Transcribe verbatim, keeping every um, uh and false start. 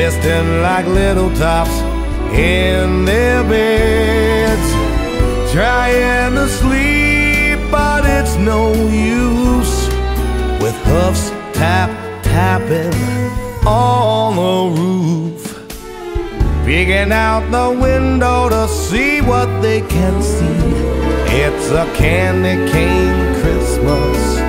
twisting like little tops in their beds, trying to sleep, but it's no use, with hoofs tap tapping on the roof, peeking out the window to see what they can see. It's a candy cane Christmas